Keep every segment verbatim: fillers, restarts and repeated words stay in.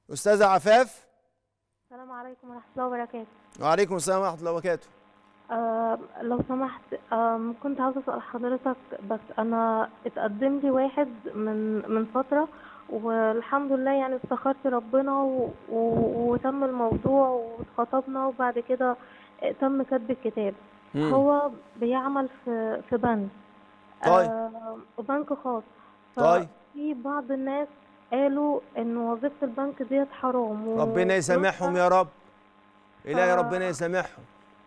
أستاذة عفاف. السلام عليكم ورحمة الله وبركاته. وعليكم السلام ورحمة الله وبركاته. آه لو سمحت، آه كنت عاوزة أسأل حضرتك، بس أنا اتقدم لي واحد من من فترة، والحمد لله يعني استخرت ربنا و... و... وتم الموضوع واتخطبنا، وبعد كده تم كتب الكتاب. مم. هو بيعمل في في بنك، طيب آه بنك خاص. طيب ففي بعض الناس قالوا إن وظيفة البنك ديت حرام ربنا يسامحهم وفلوسها. يا رب. ف إلهي ربنا يسامحهم.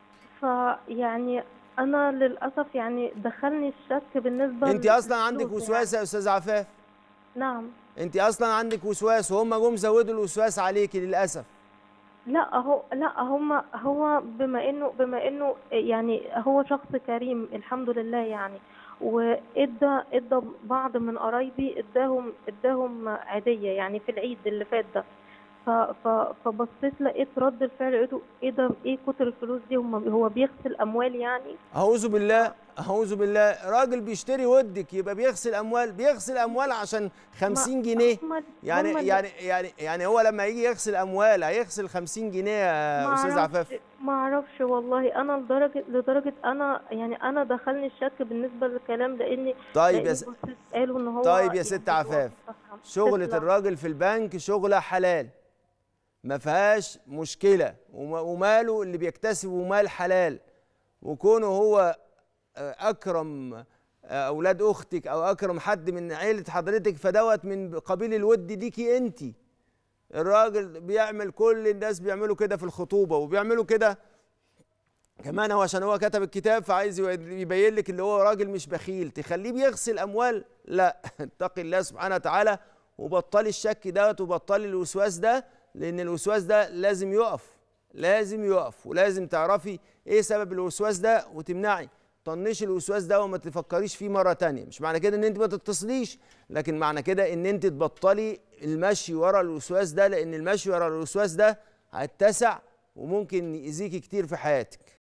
فيعني أنا للأسف يعني دخلني الشك بالنسبة أنت أصلا عندك للفلوس يعني. وسواس يا أستاذة عفاف. نعم. أنت أصلا عندك وسواس وهم جم زودوا الوسواس عليكي للأسف. لا هو لا هم هو بما انه بما انه يعني هو شخص كريم الحمد لله يعني، وادى ادى بعض من قرايبي، اداهم اداهم عيدية يعني في العيد اللي فات ده. ف ف فبصيت لقيت رد الفعل، لقيته ايه ده، ايه كتر الفلوس دي، هم هو بيغسل اموال يعني. أعوذ بالله أعوذ بالله، راجل بيشتري ودك يبقى بيغسل أموال، بيغسل أموال عشان ما خمسين جنيه. هم يعني هم اللي يعني يعني يعني هو لما يجي يغسل أموال هيغسل خمسين جنيه ما يا أستاذ اعرفش عفاف؟ ما اعرفش والله. انا لدرجه لدرجه انا يعني انا دخلني الشك بالنسبه للكلام، لاني طيب يا لاني س... بصيت قالوا ان طيب هو يا ست يعني عفاف، الوظيفه حرام. شغلة تسلم. الراجل في البنك شغلة حلال، ما فيهاش مشكلة، وم- وماله اللي بيكتسبه مال حلال، وكونه هو آه، أكرم آه، أولاد أختك أو أكرم حد من عيلة حضرتك فدوت من قبيل الود ليكي أنت. الراجل بيعمل، كل الناس بيعملوا كده في الخطوبة وبيعملوا كده كمان. هو عشان هو كتب الكتاب فعايز يبين لك اللي هو راجل مش بخيل تخليه بيغسل اموال. لا اتقي الله سبحانه وتعالى وبطلي الشك دوت وبطلي الوسواس ده، لان الوسواس ده لازم يقف، لازم يقف، ولازم تعرفي ايه سبب الوسواس ده وتمنعي. طنشي الوسواس ده وما تفكريش فيه مره تانية. مش معنى كده ان انت ما تتصليش، لكن معنى كده ان انت تبطلي المشي ورا الوسواس ده، لان المشي ورا الوسواس ده هيتسع وممكن يأذيكي كتير في حياتك.